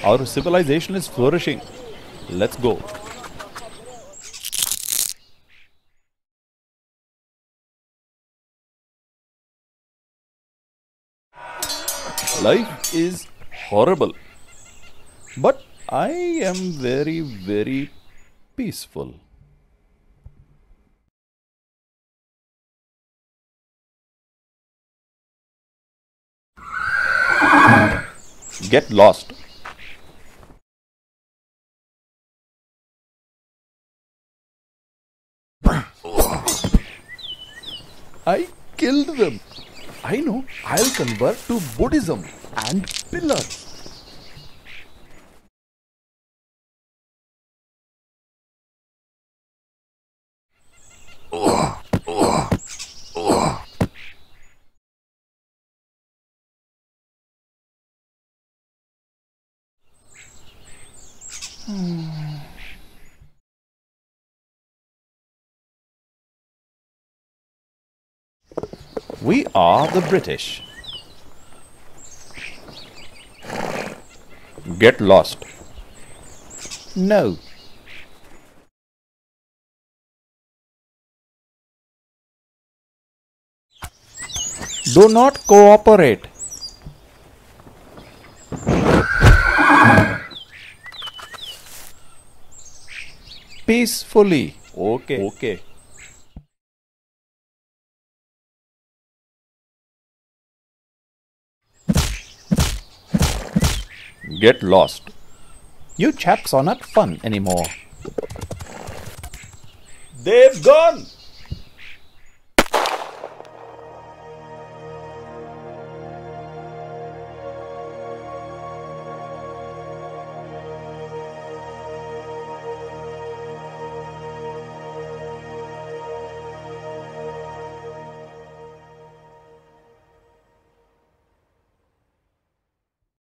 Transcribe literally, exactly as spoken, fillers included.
Our civilization is flourishing. Let's go. Life is horrible. But I am very, very peaceful. Get lost. I killed them. I know. I'll convert to Buddhism and pillars. We are the British. Get lost. No. Do not cooperate. Peacefully. Okay. Okay. Get lost. You chaps are not fun anymore. They've gone!